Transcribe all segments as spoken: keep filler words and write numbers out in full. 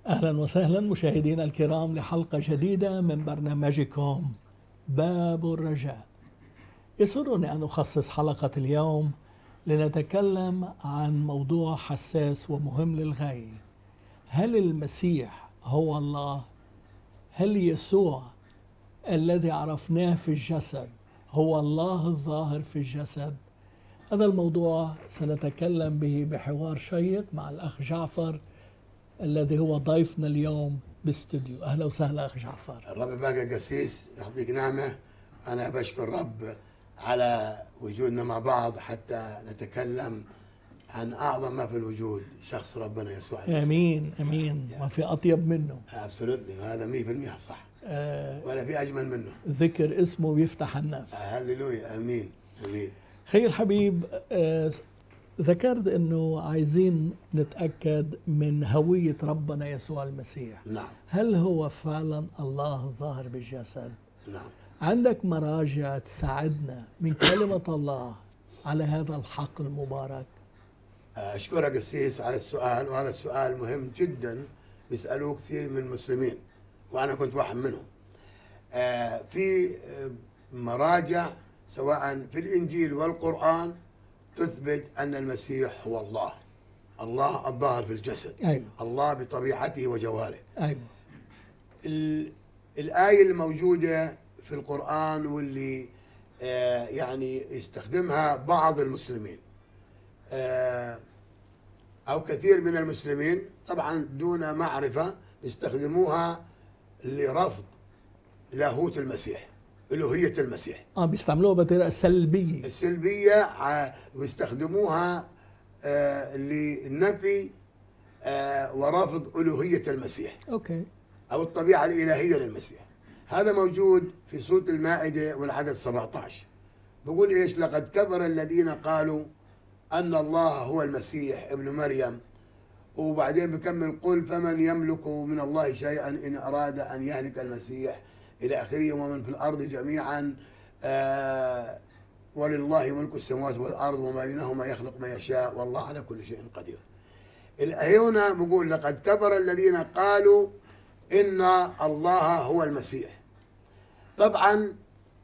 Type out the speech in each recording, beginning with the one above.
أهلا وسهلا مشاهدينا الكرام لحلقة جديدة من برنامجكم باب الرجاء. يسرني أن أخصص حلقة اليوم لنتكلم عن موضوع حساس ومهم للغاية. هل المسيح هو الله؟ هل يسوع الذي عرفناه في الجسد هو الله الظاهر في الجسد؟ هذا الموضوع سنتكلم به بحوار شيق مع الأخ جعفر الذي هو ضيفنا اليوم باستوديو. أهلا وسهلا أخ جعفر. الرب باقي قسيس يعطيك نعمة. أنا بشكر رب على وجودنا مع بعض حتى نتكلم عن أعظم ما في الوجود، شخص ربنا يسوع المسيح. آمين آمين. ما في أطيب منه. أبسولوتلي، هذا مية بالمية صح. آه ولا في أجمل منه. ذكر اسمه بيفتح النفس. هللويا. آمين آمين. خي الحبيب، آه ذكرت أنه عايزين نتأكد من هوية ربنا يسوع المسيح. نعم. هل هو فعلا الله الظاهر بالجسد؟ نعم. عندك مراجع تساعدنا من كلمة الله على هذا الحق المبارك؟ أشكرك قسيس على السؤال، وهذا السؤال مهم جدا بيسألوه كثير من المسلمين وأنا كنت واحد منهم. في مراجع سواء في الإنجيل والقرآن تثبت أن المسيح هو الله، الله الظاهر في الجسد. أيوة. الله بطبيعته وجوهره. أيوة. الآية الموجودة في القرآن واللي آه يعني يستخدمها بعض المسلمين آه أو كثير من المسلمين طبعا دون معرفة يستخدموها لرفض لاهوت المسيح، ألوهية المسيح. اه بيستعملوها بطريقة سلبية. السلبية ويستخدموها آه للنفي آه ورفض ألوهية المسيح. اوكي. أو الطبيعة الإلهية للمسيح. هذا موجود في سورة المائدة والعدد سبعة عشر. بقول إيش؟ لقد كفر الذين قالوا أن الله هو المسيح ابن مريم، وبعدين بكمل قل فمن يملك من الله شيئا إن أراد أن يهلك المسيح إلى آخره ومن في الأرض جميعا آه ولله ملك السماوات والأرض وما بينهما يخلق ما يشاء والله على كل شيء قدير. هنا بقول لقد كفر الذين قالوا إن الله هو المسيح. طبعا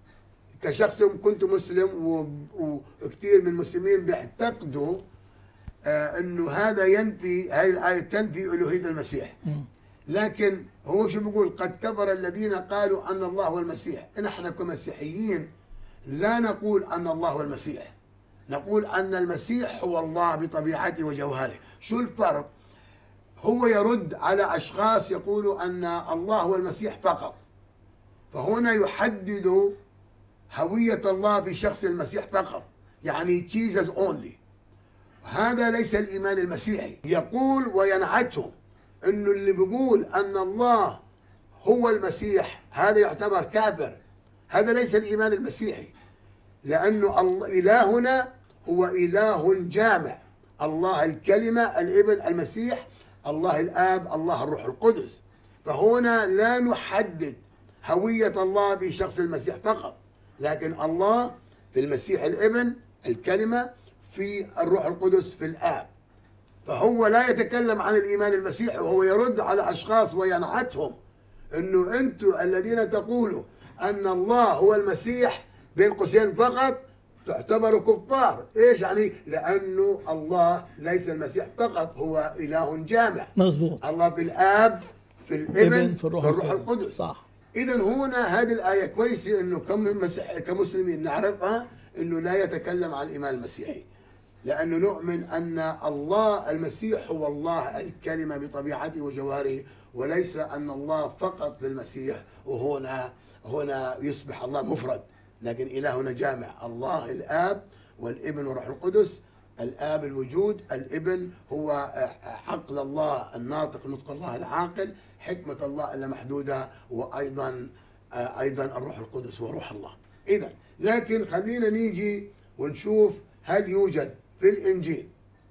كشخص كنت مسلم وكثير من المسلمين بيعتقدوا آه انه هذا ينفي، هاي الآية تنفي ألوهية المسيح. لكن هو شو بيقول؟ قد كفر الذين قالوا أن الله هو المسيح. نحن كمسيحيين لا نقول أن الله هو المسيح، نقول أن المسيح هو الله بطبيعته وجوهره. شو الفرق؟ هو يرد على أشخاص يقولوا أن الله هو المسيح فقط، فهنا يحدد هوية الله في شخص المسيح فقط، يعني Jesus only. هذا ليس الإيمان المسيحي. يقول وينعتهم أنه اللي بيقول أن الله هو المسيح هذا يعتبر كافر. هذا ليس الإيمان المسيحي، لأنه إلهنا هو إله جامع، الله الكلمة الابن المسيح، الله الآب، الله الروح القدس. فهنا لا نحدد هوية الله في شخص المسيح فقط، لكن الله في المسيح الابن الكلمة، في الروح القدس في الآب. فهو لا يتكلم عن الإيمان المسيحي، وهو يرد على أشخاص وينعتهم أنه أنتم الذين تقولوا أن الله هو المسيح بين قوسين فقط تعتبروا كفار. إيش يعني؟ لأنه الله ليس المسيح فقط، هو إله جامع. مظبوط. الله في الآب، في الابن، في الروح, في الروح القدس. القدس. صح. إذا هنا هذه الآية كويسة إنه كمسلمين نعرفها، إنه لا يتكلم عن الإيمان المسيحي، لأنه نؤمن أن الله المسيح هو الله الكلمة بطبيعته وجوهره، وليس أن الله فقط بالمسيح وهنا هنا يصبح الله مفرد، لكن إلهنا جامع، الله الآب والابن والروح القدس. الآب الوجود، الابن هو عقل الله الناطق، نطق الله العاقل، حكمة الله اللامحدودة، وأيضا أيضا الروح القدس وروح الله. إذا لكن خلينا نيجي ونشوف هل يوجد في الإنجيل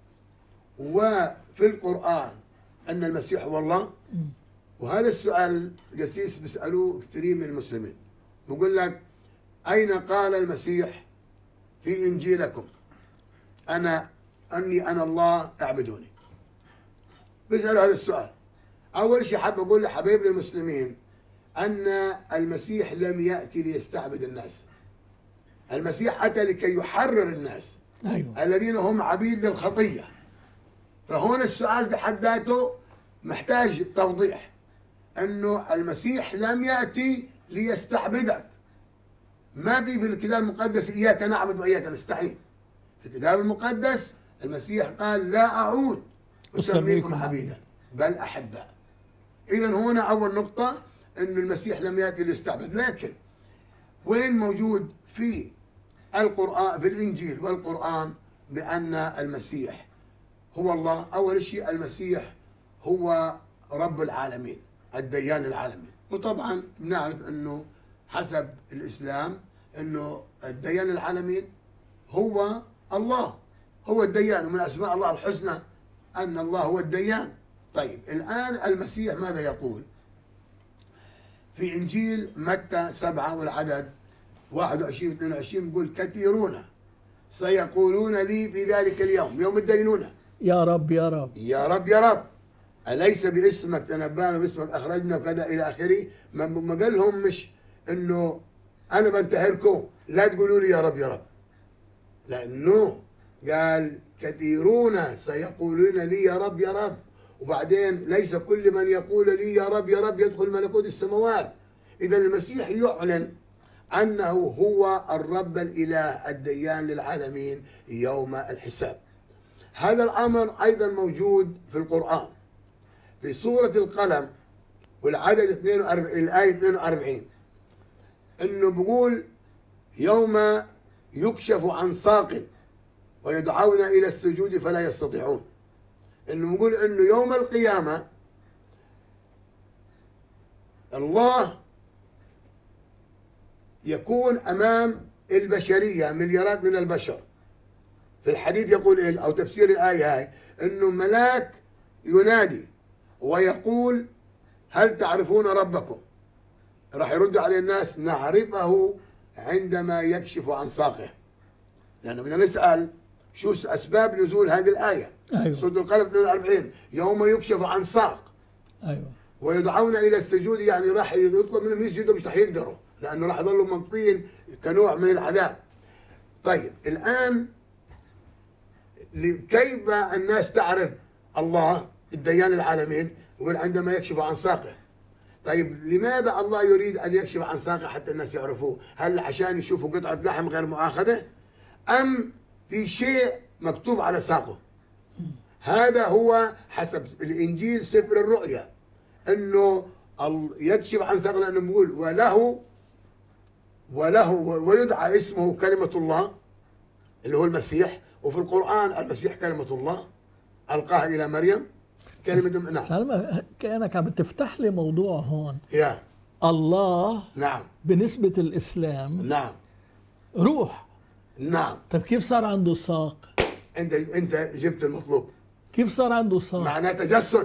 وفي القرآن أن المسيح هو الله؟ وهذا السؤال قسيس بيسألوه كثيرين من المسلمين. بقول لك أين قال المسيح في إنجيلكم أنا أني أنا الله اعبدوني؟ بيسألوا هذا السؤال. أول شيء حاب أقول لحبايبنا المسلمين أن المسيح لم يأتي ليستعبد الناس. المسيح أتى لكي يحرر الناس. أيوة. الذين هم عبيد للخطية. فهنا السؤال بحد ذاته محتاج توضيح، أنه المسيح لم يأتي ليستعبدك. ما في في الكتاب المقدس إياك نعبد وإياك نستعين. في الكتاب المقدس المسيح قال لا أعود أسميكم عبيدا بل أحباء. إذا هنا أول نقطة، أن المسيح لم يأتي ليستعبد. لكن وين موجود في القرآن، في الإنجيل والقرآن، بأن المسيح هو الله؟ أول شيء المسيح هو رب العالمين، الديان العالمين. وطبعا بنعرف أنه حسب الإسلام أنه الديان العالمين هو الله، هو الديان، ومن أسماء الله الحسنى أن الله هو الديان. طيب الآن المسيح ماذا يقول؟ في إنجيل متى سبعة والعدد واحد وعشرين واثنين وعشرين يقول كثيرون سيقولون لي في ذلك اليوم، يوم الدينونة، يا رب يا رب يا رب يا رب أليس باسمك تنبأنا باسمك أخرجنا وكذا إلى آخره. ما قال لهم مش إنه أنا بنتهركم لا تقولوا لي يا رب يا رب، لأنه قال كثيرون سيقولون لي يا رب يا رب، وبعدين ليس كل من يقول لي يا رب يا رب يدخل ملكوت السماوات. إذا المسيح يعلن أنه هو الرب الإله الديان للعالمين يوم الحساب. هذا الأمر أيضا موجود في القرآن في سورة القلم والعدد اثنين وأربعين الآية اثنين وأربعين، إنه بيقول يوم يكشف عن ساق ويدعون إلى السجود فلا يستطيعون. إنه بيقول إنه يوم القيامة الله يكون أمام البشرية، مليارات من البشر. في الحديث يقول إيه أو تفسير الآية هاي، إنه ملاك ينادي ويقول هل تعرفون ربكم؟ راح يرد عليه الناس نعرفه عندما يكشف عن ساقه. لأنه بدنا نسأل شو أسباب نزول هذه الآية. أيوة. سورة القلم اثنين وأربعين يوم يكشف عن ساق. أيوة. ويدعون إلى السجود، يعني راح يطلب منهم يسجدوا مش راح يقدروا، لأنه راح يظلوا مقفين كنوع من العذاب. طيب الآن كيف الناس تعرف الله الديان العالمين عندما يكشف عن ساقه؟ طيب لماذا الله يريد أن يكشف عن ساقه حتى الناس يعرفوه؟ هل عشان يشوفوا قطعة لحم غير مؤاخذة؟ أم في شيء مكتوب على ساقه؟ هذا هو حسب الإنجيل سفر الرؤيا، أنه يكشف عن ساقه لأنه بيقول وله وله ويدعى اسمه كلمة الله اللي هو المسيح. وفي القرآن المسيح كلمة الله ألقاها إلى مريم كلمة. نعم سلمى كأنك عم تفتح لي موضوع هون. يا الله نعم بالنسبة للإسلام نعم روح. نعم. طيب كيف صار عنده ساق؟ أنت أنت جبت المطلوب. كيف صار عنده ساق؟ معناه تجسد.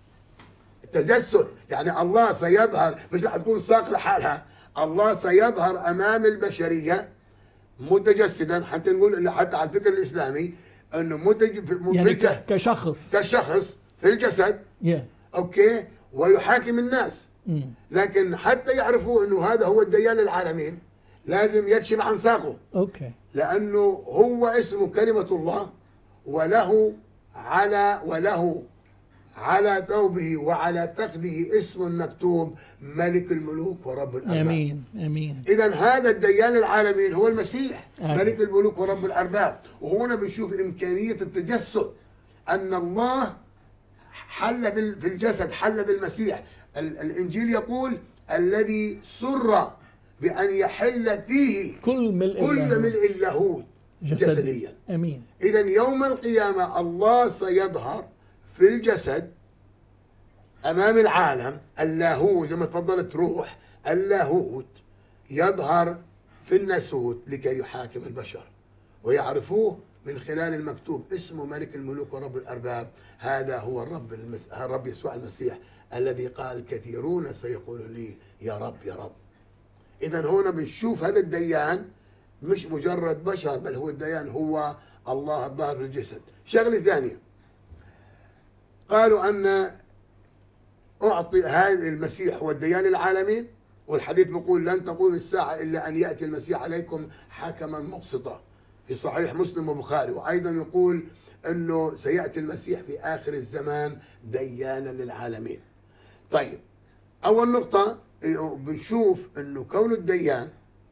التجسد يعني الله سيظهر، مش رح تكون ساق لحالها، الله سيظهر أمام البشرية متجسدا، حتى نقول حتى على الفكر الإسلامي انه متج... يعني ك... كشخص كشخص في الجسد. yeah. اوكي، ويحاكم الناس. mm. لكن حتى يعرفوا انه هذا هو الديان العالمين لازم يكشف عن ساقه. اوكي okay. لانه هو اسمه كلمة الله، وله على وله على ثوبه وعلى فخذه اسم مكتوب ملك الملوك ورب الأرباب. امين امين. اذا هذا الديان العالمين هو المسيح. آمين. ملك الملوك ورب الأرباب. وهنا بنشوف إمكانية التجسد، أن الله حل في الجسد، حل بالمسيح. الإنجيل يقول الذي سر بأن يحل فيه كل ملء كل ملء اللاهوت جسديا. امين. اذا يوم القيامة الله سيظهر في الجسد أمام العالم. اللاهوت زي ما تفضلت روح اللاهوت يظهر في الناسوت لكي يحاكم البشر ويعرفوه من خلال المكتوب اسمه ملك الملوك ورب الأرباب. هذا هو الرب المس... الرب يسوع المسيح الذي قال كثيرون سيقولون لي يا رب يا رب. إذا هنا بنشوف هذا الديان مش مجرد بشر، بل هو الديان هو الله الظاهر في الجسد. شغلة ثانية، قالوا أن أعطي هذا المسيح هو الديان العالمين، والحديث بيقول لن تقوم الساعة إلا أن يأتي المسيح عليكم حكما مقسطا في صحيح مسلم وبخاري. وأيضا يقول أنه سيأتي المسيح في آخر الزمان ديانا للعالمين. طيب، أول نقطة بنشوف أنه كون الديان،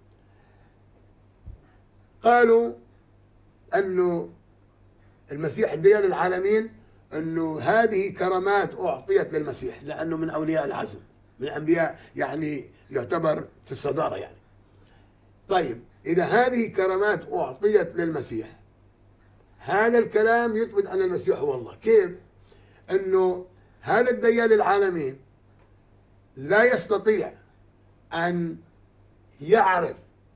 قالوا أنه المسيح الديان للعالمين، أنه هذه كرامات أعطيت للمسيح لأنه من أولياء العزم، من الأنبياء، يعني يعتبر في الصدارة يعني. طيب، إذا هذه كرامات أعطيت للمسيح، هذا الكلام يثبت أن المسيح هو الله. كيف؟ أنه هذا الديان للعالمين لا يستطيع أن يعرف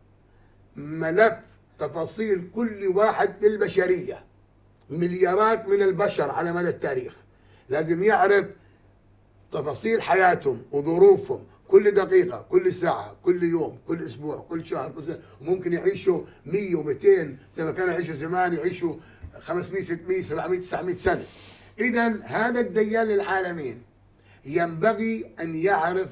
ملف تفاصيل كل واحد في البشرية، مليارات من البشر على مدى التاريخ، لازم يعرف تفاصيل حياتهم وظروفهم، كل دقيقة، كل ساعة، كل يوم، كل أسبوع، كل شهر، كل سنة. وممكن يعيشوا مية ومئتين زي ما كانوا يعيشوا زمان، يعيشوا خمسمية ستمية سبعمية تسعمية سنة. إذا هذا الديان للعالمين ينبغي أن يعرف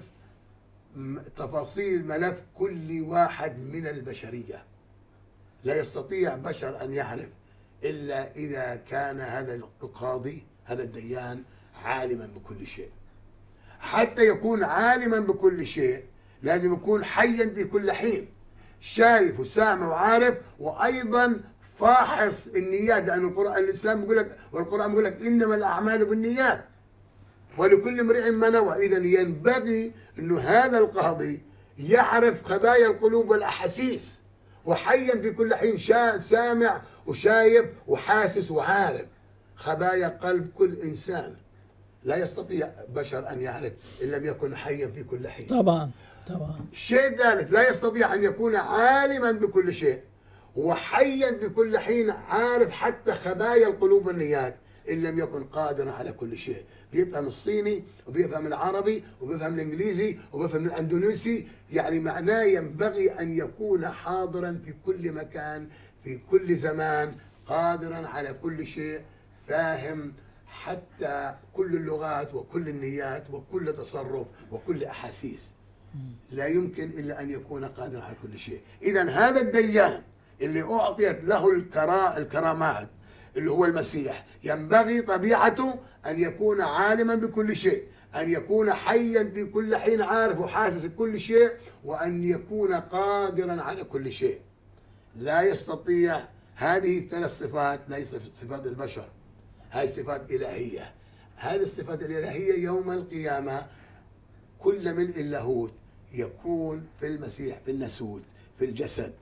تفاصيل ملف كل واحد من البشرية. لا يستطيع بشر أن يعرف إلا إذا كان هذا القاضي، هذا الديان، عالما بكل شيء. حتى يكون عالما بكل شيء لازم يكون حيا في كل حين، شايف وسامع وعارف، وأيضا فاحص النيات، لأن القرآن الإسلام يقول لك، والقرآن يقول لك إنما الأعمال بالنيات ولكل امرئ ما نوى. إذا ينبغي أنه هذا القاضي يعرف خبايا القلوب والأحاسيس، وحيا في كل حين، شا سامع وشايف وحاسس وعارف خبايا قلب كل إنسان. لا يستطيع بشر أن يعرف إن لم يكن حيا في كل حين. طبعا طبعا. الشيء الثالث، لا يستطيع أن يكون عالما بكل شيء وحيا بكل حين، عارف حتى خبايا القلوب والنيات، إن لم يكن قادرا على كل شيء. بيفهم الصيني وبيفهم العربي وبيفهم الإنجليزي وبيفهم الأندونيسي، يعني معناه ينبغي أن يكون حاضرا في كل مكان في كل زمان، قادرا على كل شيء، فاهم حتى كل اللغات وكل النيات وكل تصرف وكل أحاسيس. لا يمكن إلا أن يكون قادرا على كل شيء. إذا هذا الديان اللي أعطيت له الكرا الكرامات اللي هو المسيح، ينبغي طبيعته أن يكون عالما بكل شيء، أن يكون حيا في كل حين، عارف وحاسس بكل شيء، وأن يكون قادرا على كل شيء. لا يستطيع. هذه الثلاث صفات ليست صفات البشر، هذه صفات إلهية. هذه الصفات الإلهية يوم القيامة كل من اللاهوت يكون في المسيح، في الناسوت، في الجسد،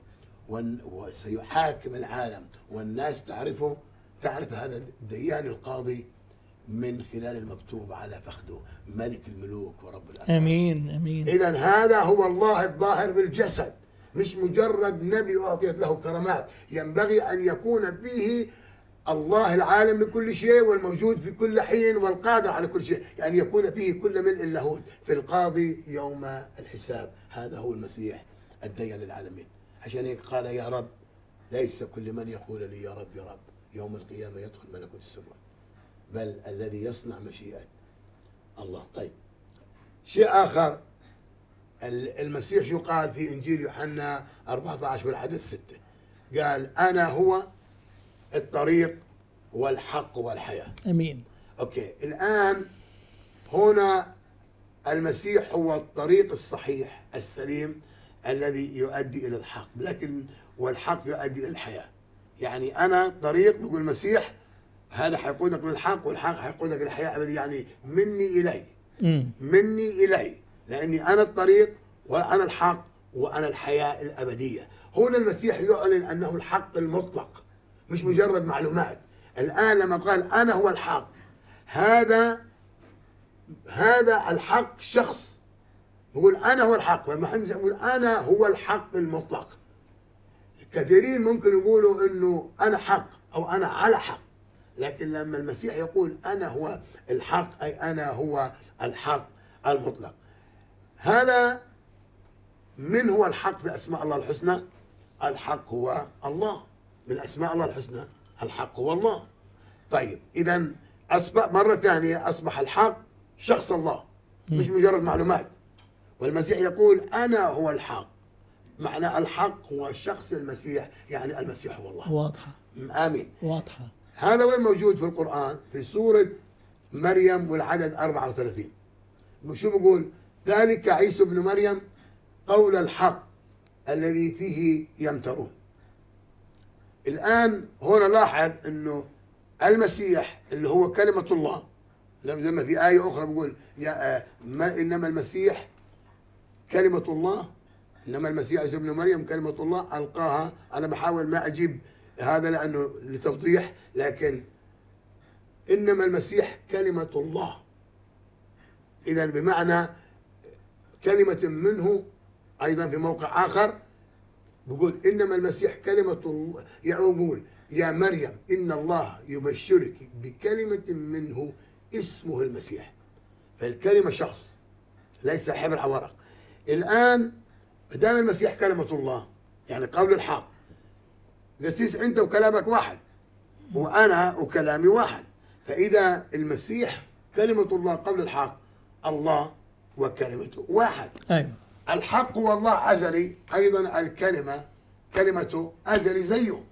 وسيحاكم العالم، والناس تعرفه، تعرف هذا الديان القاضي من خلال المكتوب على فخذه، ملك الملوك ورب الأرباب. امين امين. اذا هذا هو الله الظاهر بالجسد، مش مجرد نبي اعطيت له كرامات. ينبغي ان يكون فيه الله العالم بكل شيء والموجود في كل حين والقادر على كل شيء، يعني يكون فيه كل من اللاهوت في القاضي يوم الحساب. هذا هو المسيح الديان للعالمين. عشان هيك قال يا رب، ليس كل من يقول لي يا رب يا رب يوم القيامة يدخل ملكوت السماوات، بل الذي يصنع مشيئة الله. طيب، شيء آخر، المسيح شو قال في إنجيل يوحنا أربعة عشر بالعدد ستة؟ قال أنا هو الطريق والحق والحياة. امين. اوكي، الآن هنا المسيح هو الطريق الصحيح السليم الذي يؤدي إلى الحق، لكن والحق يؤدي إلى الحياة. يعني أنا طريق، بيقول المسيح، هذا حيقودك للحق، والحق حيقودك للحياة أبدي، يعني مني إلي. مم. مني إلي، لأني أنا الطريق وأنا الحق وأنا الحياة الأبدية. هنا المسيح يعلن أنه الحق المطلق، مش مجرد معلومات. الآن لما قال أنا هو الحق، هذا هذا الحق شخص، يقول أنا هو الحق. محمد يقول أنا هو الحق المطلق. كثيرين ممكن يقولوا إنه أنا حق أو أنا على حق، لكن لما المسيح يقول أنا هو الحق، أي أنا هو الحق المطلق. هذا من هو الحق في أسماء الله الحسنى؟ الحق هو الله، من أسماء الله الحسنى الحق هو الله. طيب، إذا أصبح مرة ثانية أصبح الحق شخص الله، مش مجرد معلومات. والمسيح يقول أنا هو الحق، معنى الحق هو شخص المسيح، يعني المسيح هو الله. واضحة. آمين. واضحة. هذا وين موجود في القرآن؟ في سورة مريم والعدد أربعة وثلاثين. شو بقول؟ ذلك عيسى ابن مريم قول الحق الذي فيه يمترون. الآن هنا لاحظ أنه المسيح اللي هو كلمة الله، زي ما في آية أخرى بقول يا آه إنما المسيح كلمة الله، إنما المسيح عيسى ابن مريم كلمة الله ألقاها. أنا بحاول ما أجيب هذا لأنه لتوضيح، لكن إنما المسيح كلمة الله، إذا بمعنى كلمة منه. أيضا في موقع آخر بقول إنما المسيح كلمة الله، يقول يا مريم إن الله يبشرك بكلمة منه اسمه المسيح. فالكلمة شخص ليس حبر على ورق. الآن ما دام المسيح كلمة الله يعني قول الحق، قسيس أنت وكلامك واحد وأنا وكلامي واحد، فإذا المسيح كلمة الله قول الحق، الله وكلمته واحد. أيوة. الحق هو الله أزلي، أيضا الكلمة كلمته أزلي زيه.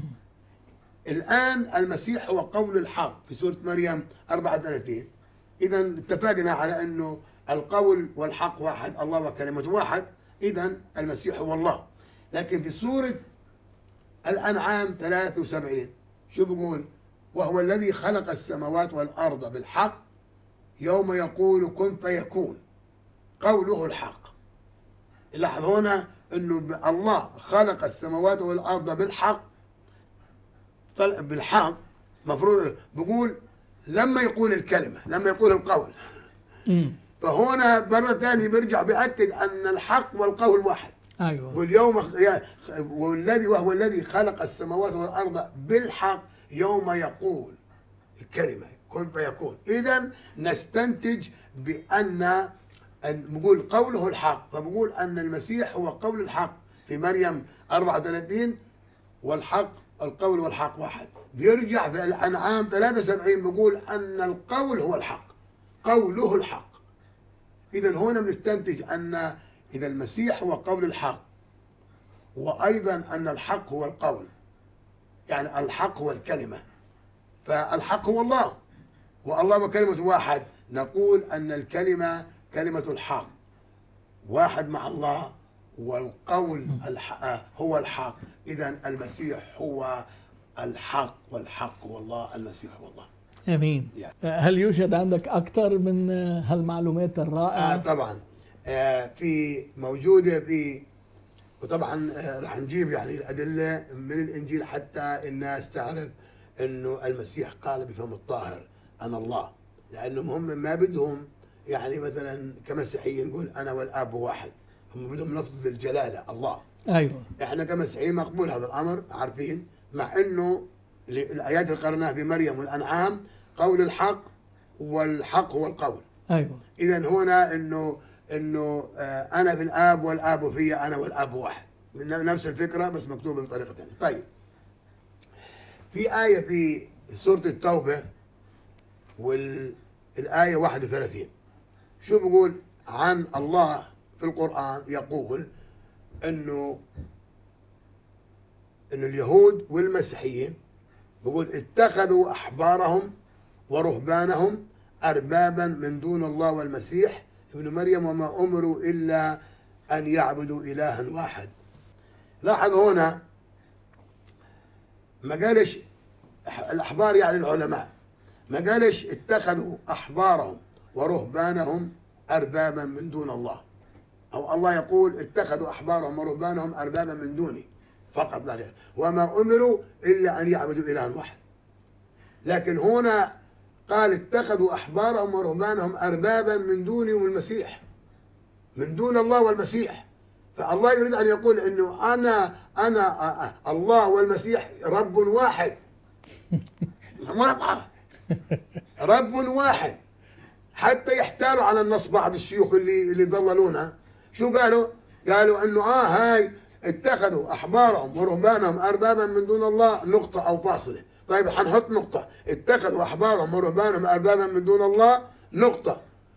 الآن المسيح هو قول الحق في سورة مريم أربعة وثلاثين. إذا اتفقنا على أنه القول والحق واحد، الله وكلمته واحد، إذا المسيح هو الله. لكن في سورة الأنعام ثلاثة وسبعين شو بقول؟ وهو الذي خلق السماوات والأرض بالحق يوم يقول كن فيكون، قوله الحق. لاحظ هنا أنه الله خلق السماوات والأرض بالحق، بالحق مفروض بقول لما يقول الكلمة، لما يقول القول. فهنا مرة ثانية بيرجع بيأكد أن الحق والقول واحد. أيوة. واليوم والذي وهو الذي خلق السماوات والأرض بالحق يوم يقول الكلمة كن فيكون. إذا نستنتج بأن بقول قوله الحق، فبقول أن المسيح هو قول الحق في مريم أربعة وثلاثين، والحق القول والحق واحد. بيرجع في الأنعام ثلاثة وسبعين بقول أن القول هو الحق، قوله الحق. إذا هنا بنستنتج أن إذا المسيح هو قول الحق، وأيضا أن الحق هو القول، يعني الحق هو الكلمة، فالحق هو الله والله وكلمة واحد. نقول أن الكلمة كلمة الحق واحد مع الله، والقول الحق هو الحق. إذا المسيح هو الحق والحق هو الله، المسيح هو الله. امين. يعني. هل يوجد عندك اكثر من هالمعلومات الرائعه؟ آه طبعا. آه في موجوده في، وطبعا آه راح نجيب يعني الادله من الانجيل حتى الناس تعرف انه المسيح قال بفم الطاهر انا الله، لانهم هم ما بدهم يعني مثلا كمسيحيين نقول انا والاب واحد، هم بدهم لفظ الجلاله الله. ايوه. احنا كمسيحيين مقبول هذا الامر، عارفين، مع انه الايات اللي قرناها في مريم والانعام قول الحق والحق هو القول. ايوه. اذا هنا انه انه آه انا بالاب والاب في، انا والاب واحد، من نفس الفكره بس مكتوبه بطريقه ثانيه. طيب في ايه في سوره التوبه والايه واحد وثلاثين شو بقول عن الله في القران؟ يقول انه انه اليهود والمسيحيين بقول اتخذوا احبارهم ورهبانهم اربابا من دون الله والمسيح ابن مريم وما امروا الا ان يعبدوا الها واحد. لاحظ هنا ما قالش الاحبار يعني العلماء، ما قالش اتخذوا احبارهم ورهبانهم اربابا من دون الله، او الله يقول اتخذوا احبارهم ورهبانهم اربابا من دوني فقط لا غير، وما امروا الا ان يعبدوا الها واحد. لكن هنا قال اتخذوا احبارهم ورهبانهم اربابا من دوني ومن المسيح، من دون الله والمسيح. فالله يريد ان يقول انه انا انا الله والمسيح رب واحد. واضحه، رب واحد. حتى يحتالوا على النص بعض الشيوخ اللي اللي ضللونا، شو قالوا؟ قالوا انه اه هاي اتخذوا احبارهم ورهبانهم اربابا من دون الله نقطه او فاصله. طيب حنحط نقطه، اتخذوا احبارهم ورهبانهم اربابا من دون الله نقطه،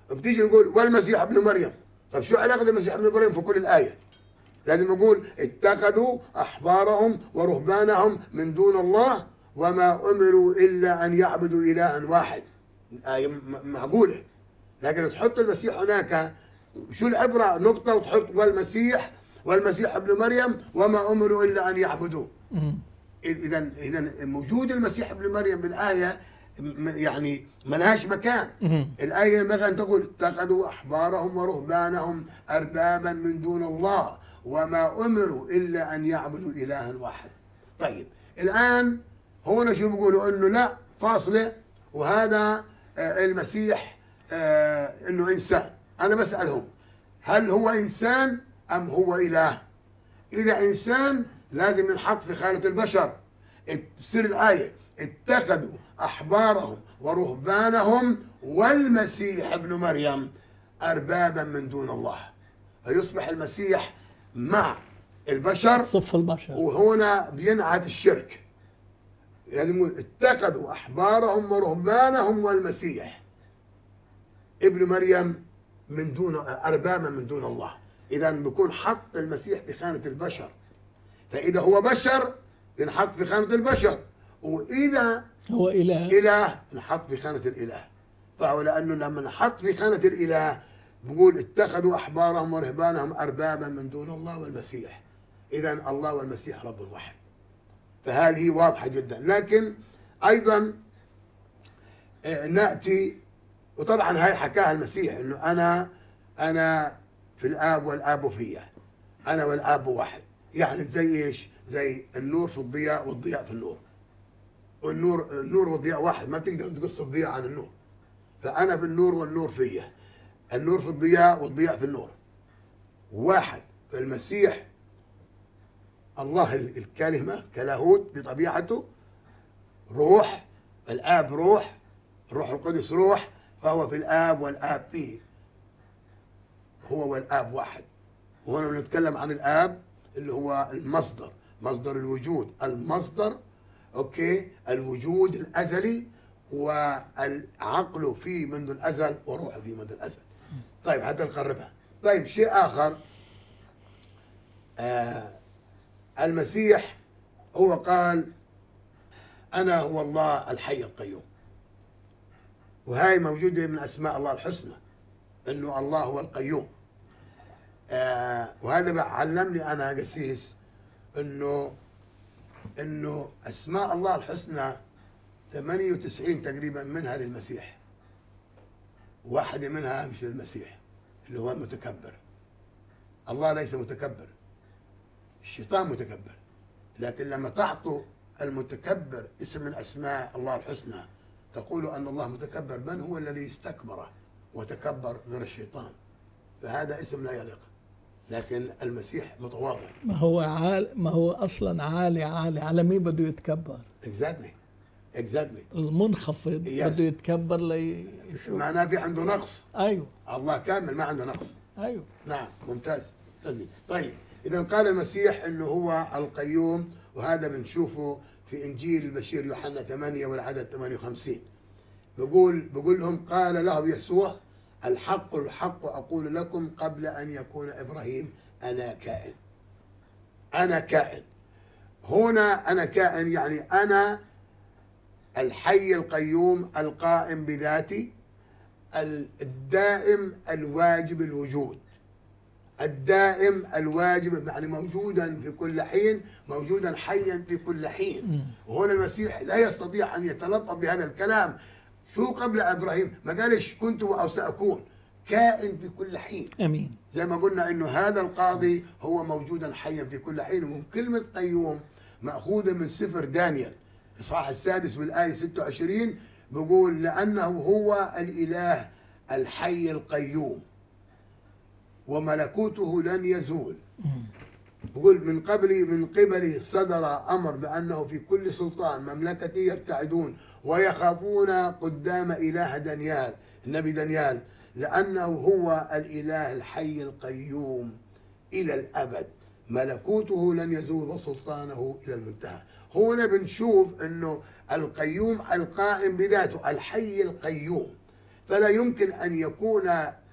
بتيجي نقول والمسيح ابن مريم. طب شو علاقة المسيح ابن مريم في كل الآية؟ لازم نقول اتخذوا أحبارهم ورهبانهم من دون الله وما أمروا إلا أن يعبدوا إلها واحد. آية معقولة. لكن تحط المسيح هناك، شو العبرة؟ نقطة وتحط والمسيح والمسيح ابن مريم وما أمروا إلا أن يعبدوه. إذا إذا موجود المسيح ابن مريم بالآية يعني ملهاش مكان. الآية ينبغي أن تقول اتخذوا أحبارهم ورهبانهم أربابا من دون الله وما أمروا إلا أن يعبدوا إلها واحد. طيب الآن هنا شو بيقولوا؟ إنه لا فاصلة، وهذا المسيح إنه إنسان. أنا بسألهم هل هو إنسان أم هو إله؟ إذا إنسان لازم ينحط في خانة البشر. تصير الآية اتخذوا أحبارهم ورهبانهم والمسيح ابن مريم أربابا من دون الله، فيصبح المسيح مع البشر صف البشر، وهنا بينعت الشرك. لازم يقول اتخذوا أحبارهم ورهبانهم والمسيح ابن مريم من دون أربابا من دون الله. إذا بيكون حط المسيح في خانة البشر، فإذا هو بشر ينحط في خانة البشر، وإذا هو إله إله نحط في خانة الإله. فهو لأنه لما نحط في خانة الإله بقول اتخذوا أحبارهم ورهبانهم أربابا من دون الله والمسيح. إذا الله والمسيح رب واحد. فهذه واضحة جدا. لكن أيضا نأتي، وطبعا هاي حكاها المسيح إنه أنا أنا في الآب والآب فيا، أنا والآب واحد. يعني زي إيش؟ زي النور في الضياء والضياء في النور، والنور النور والضياء واحد، ما تقدر تقص الضياء عن النور. فأنا في النور والنور فيا، النور في الضياء والضياء في النور واحد. فالمسيح الله الكلمة كلاهوت بطبيعته روح، الآب روح، الروح القدس روح، فهو في الآب والآب فيه، هو والآب واحد. وهنا نتكلم عن الآب اللي هو المصدر، مصدر الوجود، المصدر اوكي، الوجود الازلي، والعقل فيه منذ الازل وروحه فيه منذ الازل. طيب حتى نقربها. طيب شيء اخر، آه المسيح هو قال انا هو الله الحي القيوم، وهاي موجوده من اسماء الله الحسنى، انه الله هو القيوم. آه وهذا بقى علمني انا قسيس انه انه اسماء الله الحسنى ثمانية وتسعين تقريبا منها للمسيح، واحده منها مش للمسيح اللي هو المتكبر. الله ليس متكبر، الشيطان متكبر. لكن لما تعطوا المتكبر اسم من اسماء الله الحسنى تقول ان الله متكبر، من هو الذي استكبر وتكبر غير الشيطان؟ فهذا اسم لا يليق. لكن المسيح متواضع. ما هو عال ما هو اصلا عالي عالي، على مين بده يتكبر؟ اكزاكتلي اكزاكتلي المنخفض yes. بده يتكبر لي شو معناه في عنده نقص. ايوه الله كامل ما عنده نقص. ايوه نعم ممتاز تزيد. طيب اذا قال المسيح انه هو القيوم، وهذا بنشوفه في انجيل البشير يوحنا ثمانية والعدد ثمانية وخمسين. بقول بقول لهم قال لهم يسوع الحق الحق أقول لكم قبل أن يكون إبراهيم أنا كائن. أنا كائن. هنا أنا كائن يعني أنا الحي القيوم القائم بذاتي، الدائم الواجب الوجود، الدائم الواجب يعني موجودا في كل حين، موجودا حيا في كل حين. وهنا المسيح لا يستطيع أن يتلطف بهذا الكلام. شو قبل ابراهيم؟ ما قالش كنت او ساكون، كائن في كل حين. امين. زي ما قلنا انه هذا القاضي هو موجودا حيا في كل حين. وكلمه قيوم ماخوذه من سفر دانيال الاصحاح السادس والايه ستة وعشرين، بيقول لانه هو الاله الحي القيوم وملكوته لن يزول. بقول من قبل من قبله صدر امر بانه في كل سلطان مملكته يرتعدون ويخافون قدام اله دانيال النبي دانيال، لانه هو الاله الحي القيوم الى الابد، ملكوته لن يزول وسلطانه الى المنتهى. هنا بنشوف انه القيوم القائم بذاته، الحي القيوم. فلا يمكن أن يكون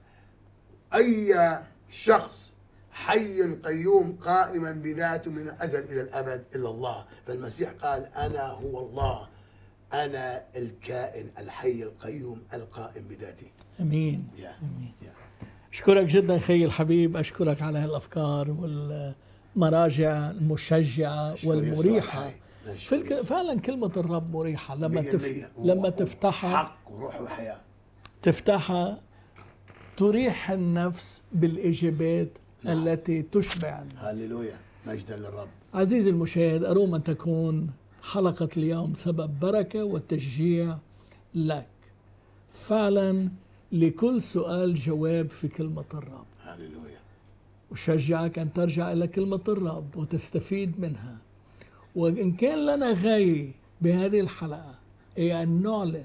أي شخص حي قيوم قائما بذاته من الأزل إلى الأبد إلا الله. فالمسيح قال أنا هو الله، أنا الكائن الحي القيوم القائم بذاته. أمين. يا. أمين. يا. أشكرك جدا خي الحبيب، أشكرك على هالأفكار والمراجع المشجعة والمريحة. في الك... فعلا كلمة الرب مريحة لما تف... لما تفتحها حق وروح وحياة، تفتحها تريح النفس بالإجابات نعم. التي تشبع النفس. هللويا، مجدا للرب. عزيزي المشاهد، أروم أن تكون حلقة اليوم سبب بركة وتشجيع لك. فعلا لكل سؤال جواب في كلمة الرب. هللويا. أشجعك أن ترجع إلى كلمة الرب وتستفيد منها. وإن كان لنا غاية بهذه الحلقة هي أن نعلن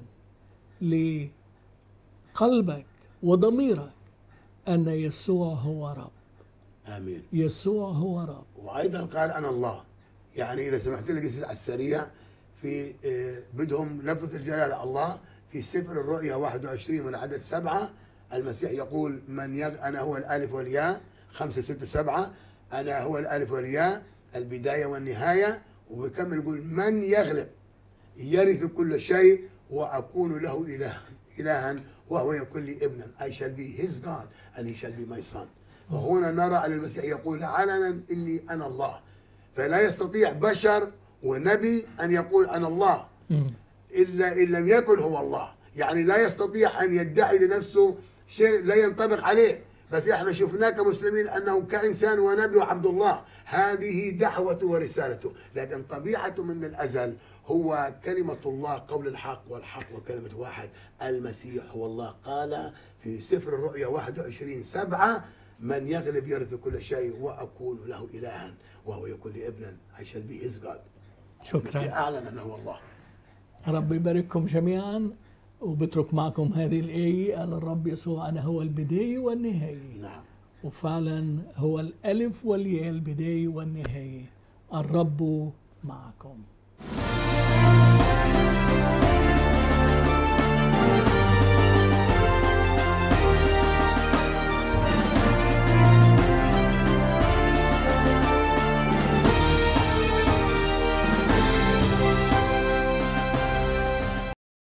لقلبك وضميرك أن يسوع هو رب. آمين. يسوع هو رب. وأيضا قال أنا الله. يعني إذا سمحت لي قصة على السريع، في بدهم لفظة الجلالة الله في سفر الرؤيا واحد وعشرين من عدد سبعة. المسيح يقول من يغ... أنا هو الألف والياء، خمسة ستة سبعة، أنا هو الألف والياء البداية والنهاية. وبكمل يقول من يغلب يرث كل شيء وأكون له إله إلها وهو يكون لي ابنا. I shall be his God and he shall be my son. وهنا نرى أن المسيح يقول علنا إني أنا الله. فلا يستطيع بشر ونبي أن يقول أنا الله إلا إن لم يكن هو الله. يعني لا يستطيع أن يدعي لنفسه شيء لا ينطبق عليه. بس احنا شفناه كمسلمين انه كانسان ونبي وعبد الله، هذه دعوته ورسالته. لكن طبيعته من الازل هو كلمه الله، قول الحق، والحق وكلمه واحد، المسيح هو الله. قال في سفر الرؤيا واحد وعشرين سبعة من يغلب يرث كل شيء واكون له الها وهو يكون لي ابنا. I shall be his God. شكرا. اعلن انه هو الله. رب يبارككم جميعا. وبترك معكم هذه الآية، قال الرب يسوع أنا هو البداية والنهاية. نعم. وفعلا هو الألف والياء البداية والنهاية. الرب معكم.